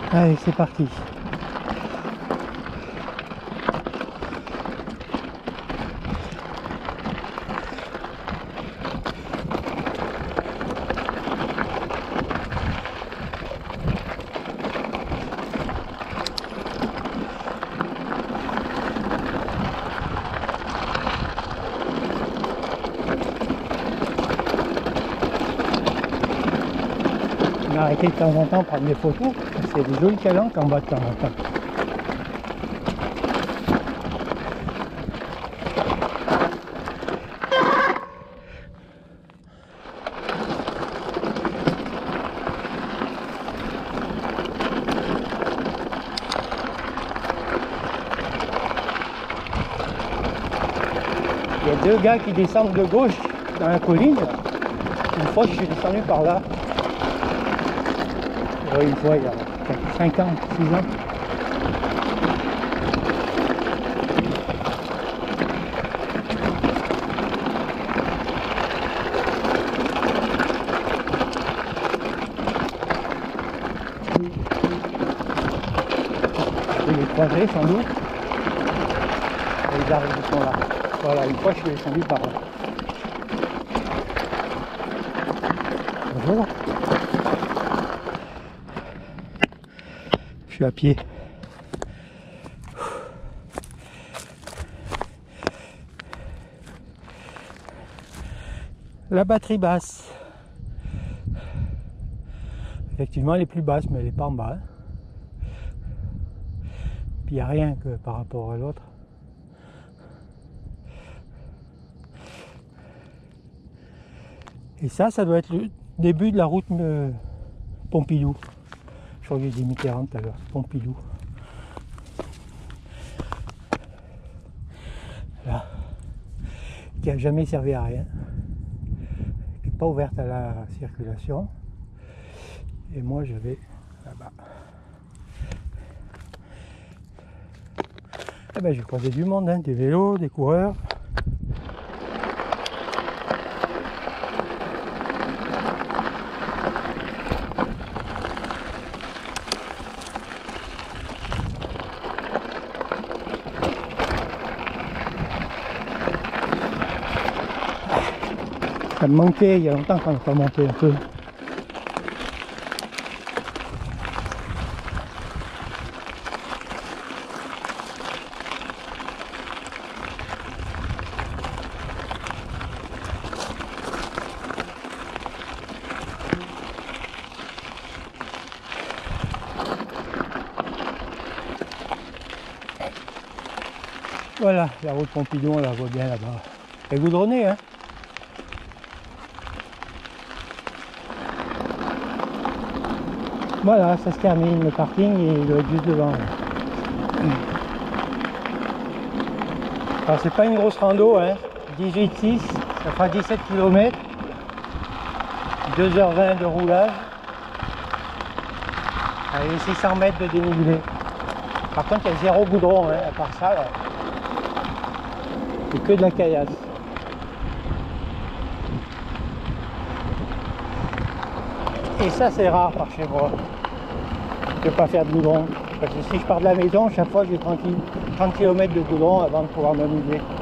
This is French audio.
Allez, c'est parti. On a arrêté de temps en temps prendre des photos. C'est des jolies calanques en bas de temps en temps. Il y a deux gars qui descendent de gauche dans la colline. Une fois, je suis descendu par là. Ouais, une fois, il y a 5 ans, 6 ans. Je vais les croiser sans doute. Et les arbres qui sont là. Voilà, une fois, je suis descendu par là. Bonjour. Je suis à pied. La batterie basse. Effectivement, elle est plus basse, mais elle n'est pas en bas. Puis il n'y a rien que par rapport à l'autre. Et ça doit être le début de la route Pompidou. Je crois que j'ai dit Mitterrand tout à l'heure, Pompidou. Là, qui n'a jamais servi à rien, qui n'est pas ouverte à la circulation. Et moi je vais là-bas. Eh ben, j'ai croisé du monde, hein, des vélos, des coureurs. Ça me manquait, il y a longtemps qu'on n'a pas monté un peu. Voilà, la route Pompidou, on la voit bien là-bas. Elle est goudronnée, hein. Voilà, ça se termine, le parking il doit être juste devant. Alors c'est pas une grosse rando, hein. 18,6, ça fera 17 km, 2h20 de roulage, avec 600 mètres de dénivelé. Par contre il y a zéro goudron, hein, à part ça, là. C'est que de la caillasse. Et ça c'est rare par chez moi, de ne pas faire de goudron. Parce que si je pars de la maison, chaque fois j'ai 30 km de goudron avant de pouvoir m'amuser.